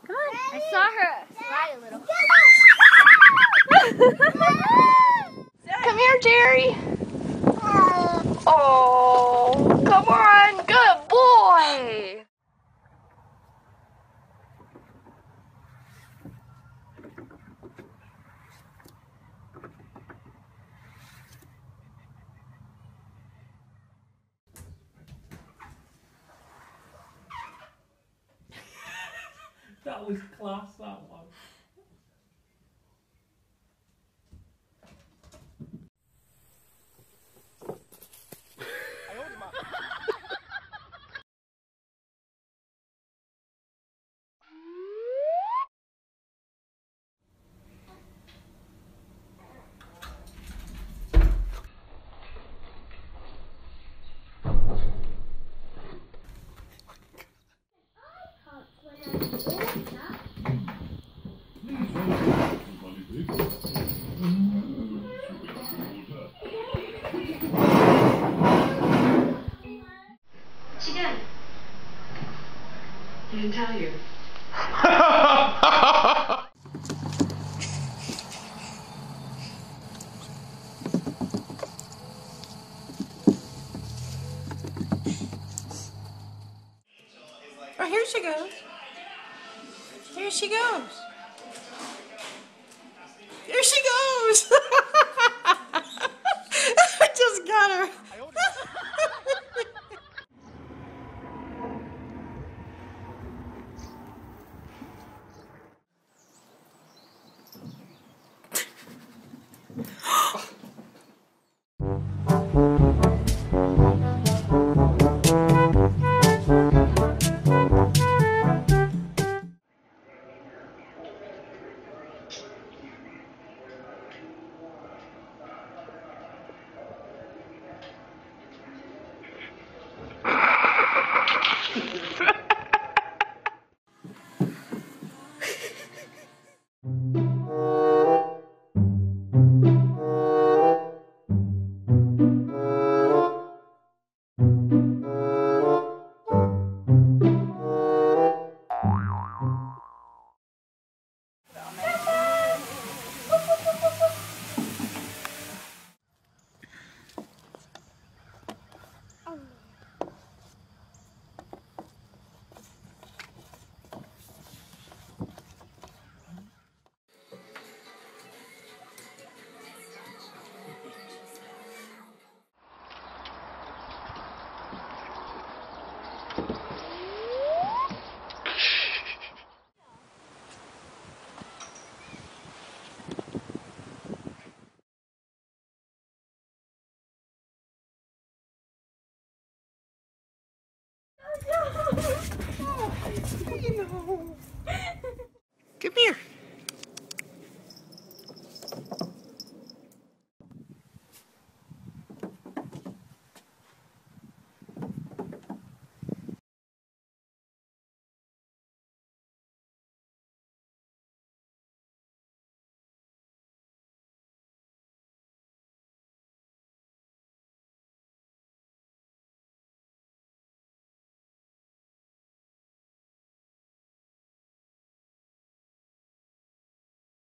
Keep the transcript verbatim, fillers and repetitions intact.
Come on. I saw her slide a little. Come here, Jerry. Oh, come on. Good boy. That was class, that one. What's she done? I didn't tell you. Oh, here she goes. Here she goes. Here she goes. I just got her. Come here.